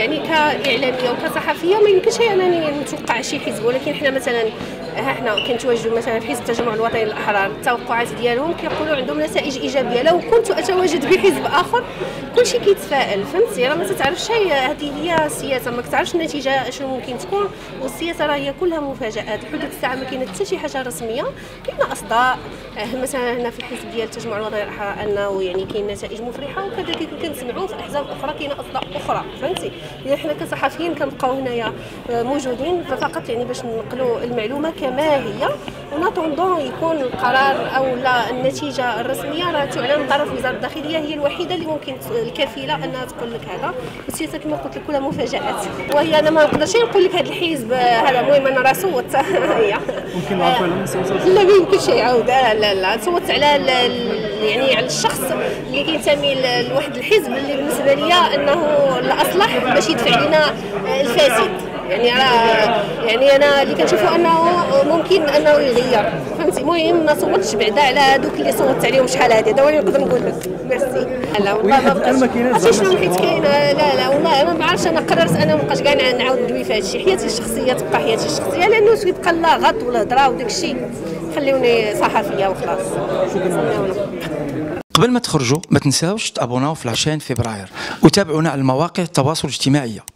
يعني كاعلاميه وكصحفيه ما يمكنش انني نتوقع شي حزب، ولكن حنا مثلا حنا كنتواجدوا مثلا في حزب التجمع الوطني للاحرار، التوقعات ديالهم كيقولوا عندهم نتائج ايجابيه. لو كنت اتواجد بحزب اخر كلشي كيتفائل، فهمتي؟ راه ما تتعرفش، هذه هي السياسه، ما كتعرفش النتيجه شنو ممكن تكون، والسياسه راه هي كلها مفاجات. لحدود الساعه ما كاينه حتى شي حاجه رسميه، كاينه اصداء مثلا هنا في الحزب ديال التجمع الوطني للاحرار انه يعني كاين نتائج مفرحه، وكذلك كنسمعوا في احزاب اخرى كاينه اصداء اخرى، فهمتي؟ اذا حنا كصحفيين كنبقاو هنايا موجودين فقط يعني باش ننقلوا المعلومه كما هي، وناتوندون يكون القرار او لا النتيجه الرسميه راه تعلن من طرف وزاره الداخليه، هي الوحيده اللي ممكن الكفيله انها تقول لك هذا. والسياسه كما قلت لك كلها مفاجات، وهي انا ما نقدرش نقول لك هذا الحزب هذا. المهم انا راه صوت هي ممكن نعرفوا على الصوت؟ لا ما يمكنش يعاود، لا صوت على يعني على الشخص اللي كينتمي لواحد الحزب اللي بالنسبه لي انه الاصلح باش يدفع لنا الفاسد. يعني يعني انا اللي كنشوفوا انه ممكن انه يغير، فهمتي؟ المهم ما صوتش بعدا على هذوك اللي صوتت عليهم شحال هذه، هذا هو اللي نقدر نقول لك. ميرسي. لا والله ما بقاش شنو حيت كاينه، لا والله انا ما عرفتش، انا قررت انا ما بقاش كاع نعاود ندوي في هذا الشيء. حياتي الشخصيه تبقى حياتي الشخصيه، لانه يبقى اللاغط والهضره وداك الشيء، خليوني صحفيه وخلاص. قبل ما تخرجوا ما تنساوش تابوناو في 20 فبراير وتابعونا على المواقع التواصل الاجتماعي.